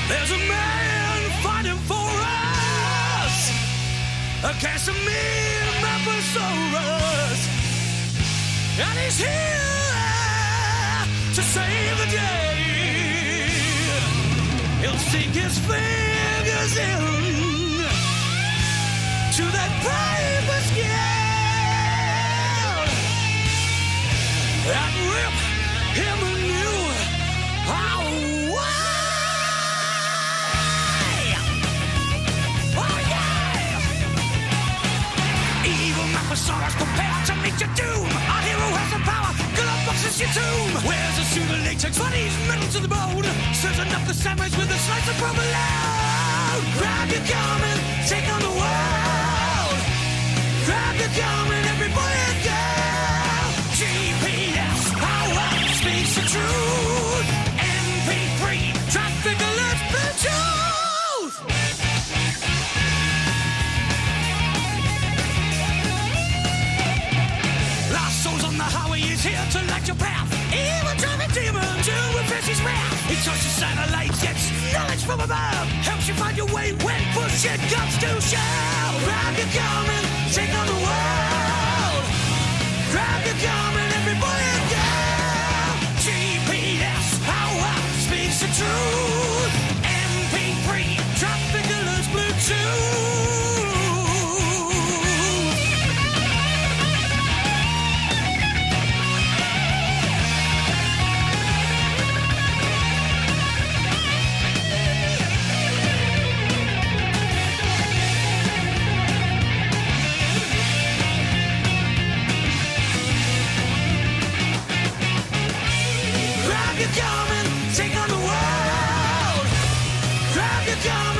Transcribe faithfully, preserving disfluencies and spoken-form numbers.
There's a man fighting for us against a mean Memphis, and he's here to save the day. He'll sink his fingers in to that paper scale and rip him a new Hawaii. Oh yeah! Evil Memphis prepared to meet your doom. Our hero has the power, glove boxes your tomb. Wears a suit of latex, but he's metal to the bone. Serving up the sandwich with a slice of provolone. Grab your Garmin, take on the world. Grab your Garmin, every boy and girl. G P S, power speaks the truth. M P three, traffic alerts, Bluetooth. Lost souls on the highway is here to light your path. Evil driving demon, do with his wrath. He touches satellites, gets knowledge from above. Helps you find your way when push it comes to shove. Grab your Garmin, take on the world. Grab your Garmin, every boy and girl. G P S, power speaks the truth. M P three, traffic alerts, Bluetooth. Grab your Garmin, take on the world. Grab your Garmin.